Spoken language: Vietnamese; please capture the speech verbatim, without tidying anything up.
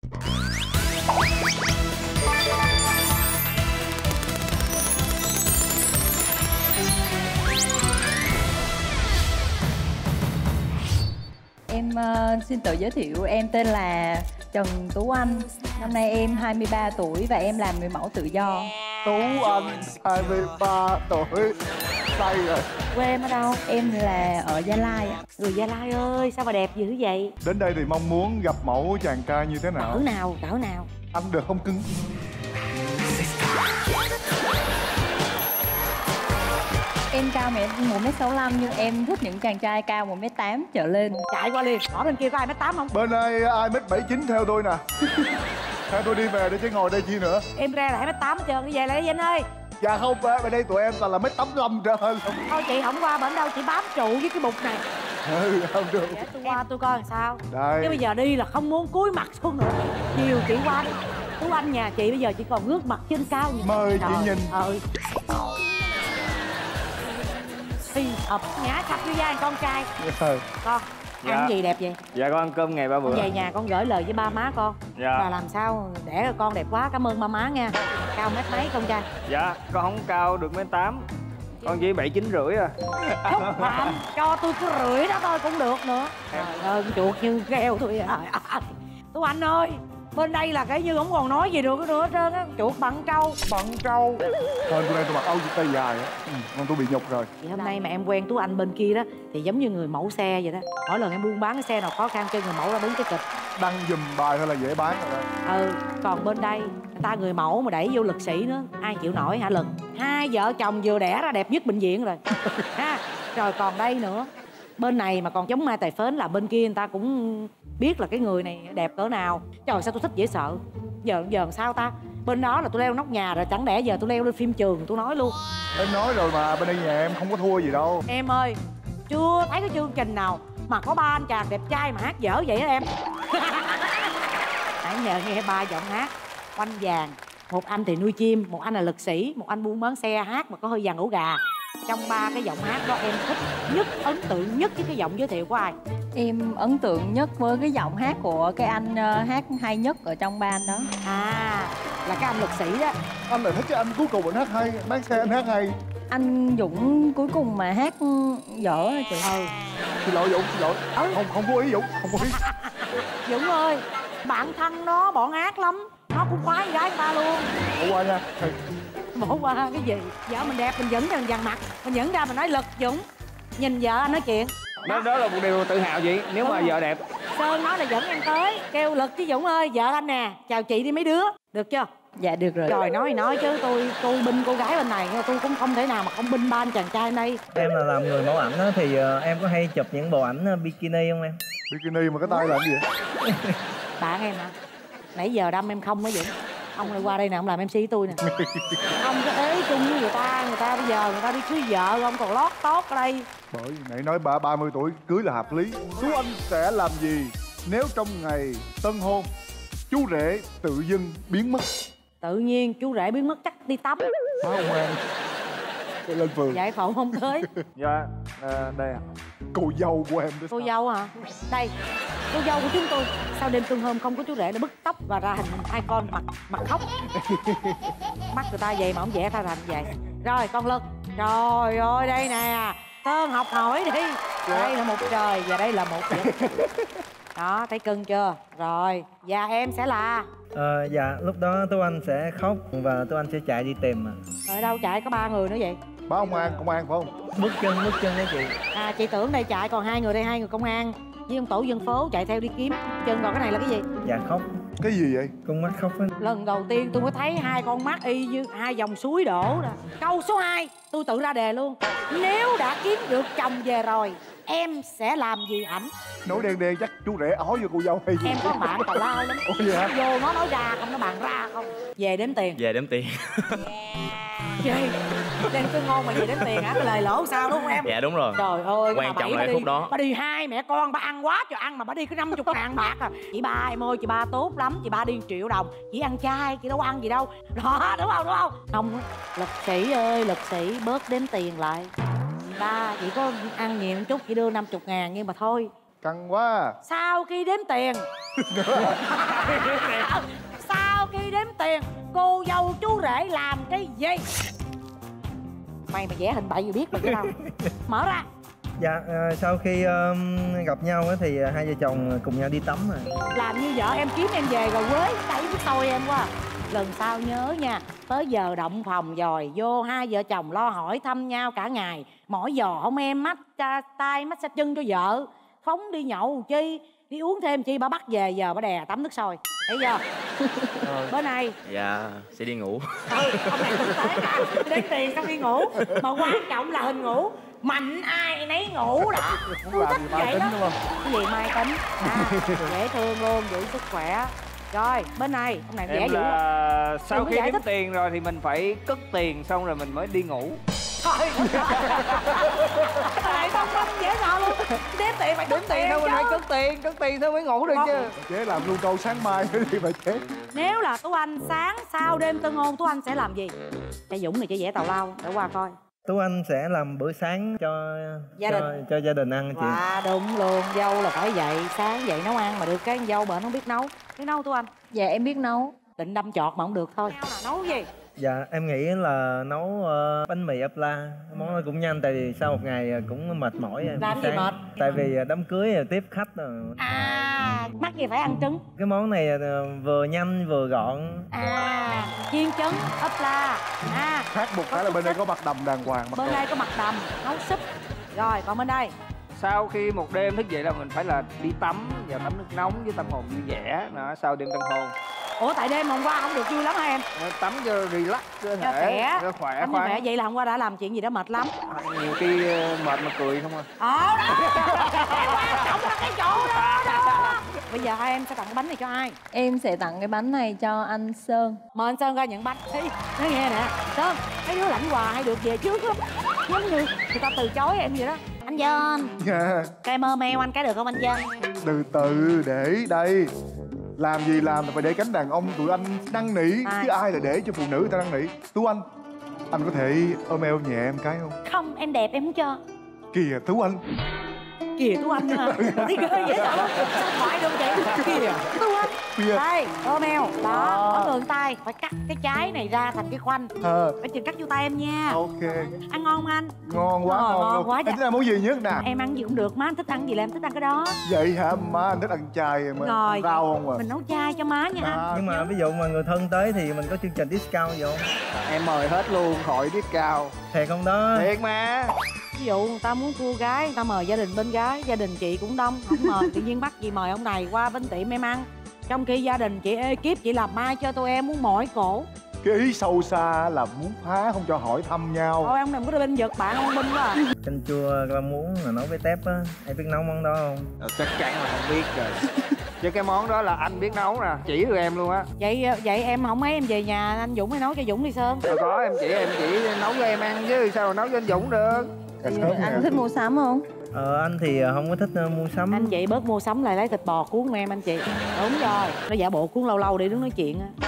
Em uh, xin tự giới thiệu, em tên là Trần Tú Anh. Năm nay em hai mươi ba tuổi và em làm người mẫu tự do. Tú Anh, hai mươi ba tuổi. Say rồi. Quê em ở đâu? Em là ở Gia Lai ạ. Người Gia Lai ơi, sao mà đẹp dữ vậy? Đến đây thì mong muốn gặp mẫu chàng trai như thế nào? Cỡ nào, cỡ nào? Anh được không cưng? Em cao một mét sáu mươi lăm nhưng em thích những chàng trai cao một mét tám trở lên. Chạy qua liền, hỏi bên kia có ai mét tám không? Bên đây ai mét bảy chín theo tôi nè. Theo tôi đi về để chứ ngồi đây chi nữa. Em ra là hai mét tám hết trơn, cái về lại Vinh ơi. Dạ không, bên đây tụi em toàn là mét tám mươi lăm trở lên. Thôi chị không qua bển đâu, chị bám trụ với cái bục này. Ừ, không được. Để tôi qua tôi coi làm sao. Đây. Chứ bây giờ đi là không muốn cúi mặt xuống nữa. Nhiều chị qua đi. Tú Anh nhà chị bây giờ chỉ còn ngước mặt trên cao. Mời chị nhìn. Ừ. Thì ập nhá sắp với gia con trai. Ừ. Con Dạ. ăn gì đẹp vậy? Dạ con ăn cơm ngày ba bữa. Về nhà con gửi lời với ba má con. Dạ. Và làm sao để cho con đẹp quá, cảm ơn ba má nha. Cao mét mấy con trai? Dạ con không cao được mét tám, con chỉ bảy chín rưỡi à. Chúc bạn cho tôi cái rưỡi đó thôi cũng được nữa. Trời ơi chuột như gheo thôi à. Tú Anh ơi, bên đây là cái như không còn nói gì được nữa hết trơn á. Chuột bằng trâu. Bằng trâu. Thôi tôi đây tôi mặc áo tay dài á. Ừ, con tôi bị nhục rồi. Thì hôm nay mà em quen Tú Anh bên kia đó thì giống như người mẫu xe vậy đó. Mỗi lần em buôn bán cái xe nào khó khăn cho người mẫu ra đứng cái kịch. Đăng giùm bài thôi là dễ bán rồi đó. Ừ, còn bên đây người ta người mẫu mà đẩy vô lực sĩ nữa, ai chịu nổi hả Lực? Hai vợ chồng vừa đẻ ra đẹp nhất bệnh viện rồi. Ha, rồi còn đây nữa. Bên này mà còn chống mai tài phến là bên kia người ta cũng biết là cái người này đẹp cỡ nào. Trời sao tôi thích dễ sợ. Giờ giờ sao ta? Bên đó là tôi leo nóc nhà rồi, chẳng lẽ giờ tôi leo lên phim trường tôi nói luôn. Em nói rồi mà, bên đây nhà em không có thua gì đâu. Em ơi, chưa thấy cái chương trình nào mà có ba anh chàng đẹp trai mà hát dở vậy đó em. Hãy nhờ nghe ba giọng hát oanh vàng. Một anh thì nuôi chim, một anh là lực sĩ, một anh buôn bán xe hát mà có hơi vàng ổ gà. Trong ba cái giọng hát đó em thích nhất, ấn tượng nhất với cái giọng giới thiệu của ai? Em ấn tượng nhất với cái giọng hát của cái anh uh, hát hay nhất ở trong ban đó. À, là cái anh lực sĩ đó. Anh lại thích cái anh cuối cùng anh hát hay, bán xe anh hát hay. Anh Dũng cuối cùng mà hát dở hả chị? Ừ. Xin lỗi Dũng, xin lỗi. Ừ. Không, không có ý Dũng, không có ý. Dũng ơi, bạn thân nó bọn ác lắm. Nó cũng khoái con gái người ta luôn. Bỏ qua nha. Bỏ qua cái gì? Vợ mình đẹp mình dẫn ra mình dằn mặt. Mình dẫn ra mình nói Lực Dũng. Nhìn vợ anh nói chuyện. Đó, đó là một điều tự hào chị, nếu mà vợ đẹp. Sơn nói là dẫn em tới. Kêu Lực với Dũng ơi, vợ anh nè. Chào chị đi mấy đứa. Được chưa? Dạ được rồi. Trời nói nói chứ tôi tôi binh cô gái bên này. Tôi cũng không thể nào mà không binh ba anh chàng trai đây. Em là làm người mẫu ảnh á, thì uh, em có hay chụp những bộ ảnh uh, bikini không em? Bikini mà cái tay là cái gì vậy? Bạn em hả? Nãy giờ đâm em không mới Dũng. Ông lại qua đây nè, ông làm em xê với tôi nè. Ông có ế chung với người ta, người ta bây giờ người ta đi cưới vợ, ông còn lót tót ở đây. Bởi nãy nói bà ba mươi tuổi cưới là hợp lý. Tú Anh sẽ làm gì nếu trong ngày tân hôn chú rể tự dưng biến mất? Tự nhiên chú rể biến mất chắc đi tắm. Báo ông An lên phường. Giải phẫu không tới. Dạ, à, đây ạ. Cô dâu của em đó. Cô dâu hả? Đây, cô dâu của chúng tôi. Sau đêm tân hôn không có chú rể để bứt tóc và ra hình hai con mặt mặt khóc. Mắt người ta vậy mà không vẽ ra thành vậy. Rồi con Lực. Trời ơi đây nè. Sơn học hỏi đi. Đây là một trời và đây là một vật. Đó, thấy cưng chưa? Rồi, và em sẽ là... Ờ, dạ, lúc đó Tú Anh sẽ khóc và Tú Anh sẽ chạy đi tìm mà. Rồi đâu chạy có ba người nữa vậy? Báo ông An, công an phải không? Bước chân, bước chân đấy chị. À, chị tưởng đây chạy còn hai người đây, hai người công an với ông tổ dân phố chạy theo đi kiếm. Chân còn cái này là cái gì? Dạ khóc. Cái gì vậy? Con mắt khóc á. Lần đầu tiên tôi mới thấy hai con mắt y như hai dòng suối đổ nè. Câu số hai tôi tự ra đề luôn. Nếu đã kiếm được chồng về rồi, em sẽ làm gì ảnh? Nổi đen đen chắc chú rể ói vô cô dâu hay gì? Em có bạn tào lao lắm. Ủa vậy hả? Vô nó nói ra không, nó bàn ra không. Về đếm tiền. Về đếm tiền. Vậy lên cứ ngon mà về đếm tiền hả? Cái lời lỗ sao đúng không em? Dạ đúng rồi. Trời ơi, quan trọng là khúc đó. Bà đi hai mẹ con, bà ăn quá trời ăn mà bà đi cứ năm chục ngàn bạc à. Chị ba em ơi, chị ba tốt lắm, chị ba đi triệu đồng. Chị ăn chay, chị đâu ăn gì đâu. Đó, đúng không, đúng không? Không, lực sĩ ơi, lực sĩ bớt đếm tiền lại. Ba, chị có ăn nhiều một chút, chị đưa năm chục ngàn nhưng mà thôi. Căng quá. Sau khi đếm tiền Sau khi đếm tiền cô dâu chú rể làm cái gì? Mày mà vẽ hình bậy gì biết được chứ đâu. Mở ra. Dạ, à, sau khi um, gặp nhau á thì hai vợ chồng cùng nhau đi tắm rồi. Làm như vợ em kiếm em về rồi quế đẩy cái xôi em quá. Lần sau nhớ nha, tới giờ động phòng dòi vô hai vợ chồng lo hỏi thăm nhau cả ngày. Mỗi giờ không em mách tay mách xa chân cho vợ. Phóng đi nhậu chi, đi uống thêm chi, bà bắt về giờ bà đè tắm nước sôi. Thấy chưa? Rồi. Bên này. Dạ, sẽ đi ngủ. Ừ, ông này thực tế cả. Đến tiền xong đi ngủ. Mà quan trọng là hình ngủ. Mạnh ai nấy ngủ đó. Tôi thích vậy đó. Cái gì mai tính à, dễ thương luôn, giữ sức khỏe. Rồi bên này ông này dễ dữ là sau Đừng khi giải đếm thích. tiền rồi thì mình phải cất tiền xong rồi mình mới đi ngủ. Thôi lại thông minh dễ sợ luôn. Đếm tiền phải đếm tiền Đâu mình phải chứ. cất tiền, cất tiền thôi mới ngủ được chứ. Chế làm luôn câu sáng mai thì phải chế. Nếu là Tú Anh sáng sau đêm tân hôn Tú Anh sẽ làm gì? Cho Dũng này chỉ vẽ tào lao để qua coi. Tú Anh sẽ làm bữa sáng cho Gia cho, đình. cho gia đình ăn chị. Wow, đúng luôn, dâu là phải vậy, sáng dậy nấu ăn mà được cái dâu bệnh không biết nấu. Biết nấu Tú Anh? Dạ em biết nấu. Định đâm chọt mà không được thôi. Nấu gì? Dạ, em nghĩ là nấu uh, bánh mì ốp la. Món nó cũng nhanh tại vì sau một ngày cũng mệt mỏi. Làm gì mệt? Tại vì đám cưới tiếp khách rồi. À, mắc gì phải ăn trứng. Cái món này uh, vừa nhanh vừa gọn. À, chiên trứng, ốp la. À, Khác một cái là bên đây có mặt đầm đàng hoàng. bên đây có mặt đầm, nấu súp. Rồi, còn bên đây? Sau khi một đêm thức dậy là mình phải là đi tắm, vào tắm nước nóng với tâm hồn vui vẻ đó, sau đêm tân hôn. Ủa tại đêm hôm qua không được vui lắm hả em? Tắm cho relax cơ Cho thể, khỏe. cho khỏe Tắm cho khỏe, khoắn. vậy là hôm qua đã làm chuyện gì đó mệt lắm. Nhiều khi ờ, mệt mà cười không à. Ờ đó, cái quan trọng là cái chỗ đó đó. Bây giờ hai em sẽ tặng cái bánh này cho ai? Em sẽ tặng cái bánh này cho anh Sơn. Mời anh Sơn ra nhận bánh. Ê, nói nghe nè, Sơn, mấy đứa lãnh quà hay được về trước lắm. Giống như người ta từ chối em vậy đó. Anh Dân, Dạ. cái mơ meo anh cái được không anh Dân? Từ từ để đây. Làm gì làm là phải để cánh đàn ông tụi anh năn nỉ. Ai? Chứ ai là để cho phụ nữ người ta năn nỉ. Tú Anh, anh có thể ôm eo nhẹ em cái không? Không, em đẹp em không cho. Kìa Tú Anh. Kìa Tú Anh hả? Thấy ghê vậy sao? Sao thoại được vậy? Kìa Tú Anh. Kìa. Đây, ôm eo. Đó, À. có đường tay. Phải cắt cái trái này ra thành cái khoanh. Ờ, Phải chừng cắt vô tay em nha. ok. Ăn ngon không anh? Ngon quá, Ờ, ngon ngon luôn. quá Anh dạ. thích ăn món gì nhất nè? Em ăn gì cũng được, má anh thích ăn gì là em thích ăn cái đó. Vậy hả má, anh thích ăn chay mà. Rồi. Rau không à? Mình nấu chai cho má nha anh. À, Nhưng mà ví dụ mà người thân tới thì mình có chương trình discount gì không? Em mời hết luôn, khỏi biết cao. Thiệt không đó? Thiệt mà. Ví dụ người ta muốn cua gái, người ta mời gia đình bên gái, gia đình chị cũng đông, không mời tự nhiên bắt gì mời ông này qua bên tiệm em ăn. Trong khi gia đình chị ekip chị làm mai cho tụi em muốn mỏi cổ. cái ý sâu xa là muốn phá không cho hỏi thăm nhau. Thôi ông đừng có bên giật bạn ông binh quá à. Canh chua rau muống là nấu với tép á. Em biết nấu món đó không? Ờ, chắc chắn là không biết rồi. Chứ cái món đó là anh biết nấu nè, chỉ được em luôn á. Vậy vậy em không mấy em về nhà anh Dũng hay nấu cho Dũng đi Sơn. Đâu có, em chỉ em chỉ nấu cho em ăn chứ sao mà nấu cho anh Dũng được. Dạ, sớm Anh nha. thích mua sắm không? Ờ, anh thì không có thích uh, mua sắm. Anh chị bớt mua sắm lại lấy thịt bò cuốn em anh chị. Đúng rồi, nó giả bộ cuốn lâu lâu để đứng nói chuyện á.